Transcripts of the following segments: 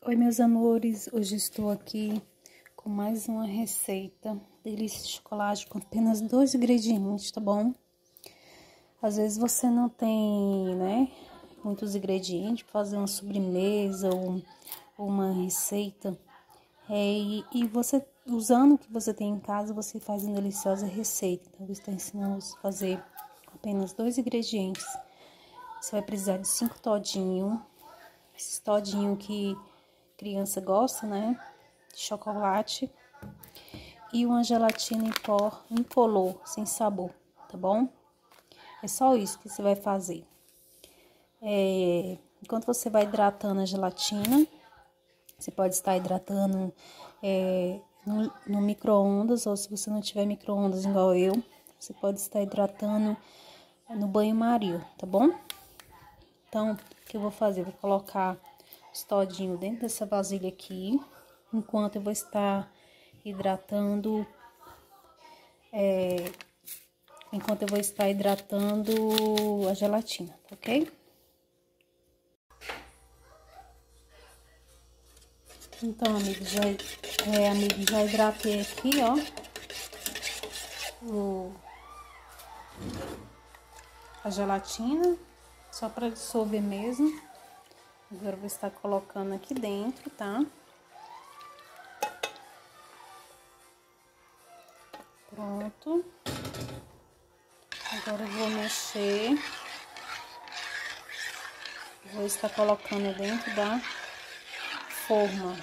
Oi, meus amores, hoje estou aqui com mais uma receita delícia de chocolate com apenas 2 ingredientes, tá bom? Às vezes você não tem, né, muitos ingredientes para fazer uma sobremesa ou uma receita, e você, usando o que você tem em casa, você faz uma deliciosa receita. Então, eu estou ensinando você a fazer com apenas 2 ingredientes. Você vai precisar de 5 todinhos, esses todinhos que criança gosta, né, de chocolate, e uma gelatina em pó incolor, sem sabor, tá bom? É só isso que você vai fazer. Enquanto você vai hidratando a gelatina, você pode estar hidratando no micro-ondas, ou se você não tiver micro-ondas igual eu, você pode estar hidratando no banho-maria, tá bom? Então, o que eu vou fazer? Eu vou colocar os todinhos dentro dessa vasilha aqui, enquanto eu vou estar hidratando, a gelatina, tá ok? Então, amigos, já hidratei aqui, ó, a gelatina, só para dissolver mesmo. Agora eu vou estar colocando aqui dentro, tá? Pronto. Agora eu vou mexer. Vou estar colocando dentro da forma.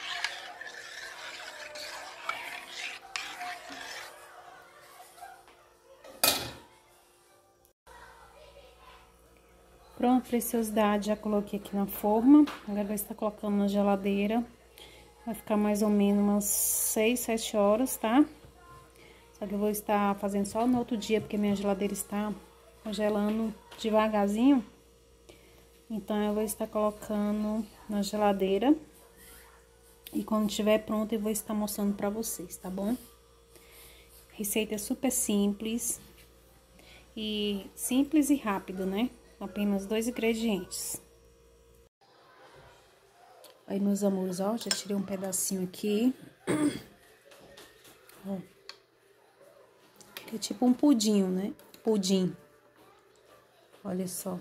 Pronto, preciosidade, já coloquei aqui na forma. Agora vou estar colocando na geladeira. Vai ficar mais ou menos umas 6, 7 horas, tá? Só que eu vou estar fazendo só no outro dia, porque minha geladeira está congelando devagarzinho. Então, eu vou estar colocando na geladeira. E quando estiver pronto, eu vou estar mostrando pra vocês, tá bom? Receita super simples. E simples e rápido, né? Apenas 2 ingredientes. Aí, meus amores, ó, já tirei um pedacinho aqui. Ó. É tipo um pudim, né? Pudim. Olha só.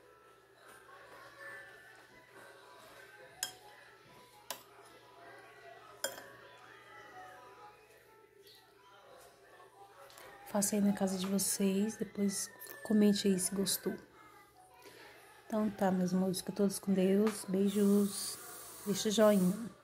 Faça aí na casa de vocês, depois comente aí se gostou. Então tá, meus amores, fica todos com Deus. Beijos. Deixa joinha.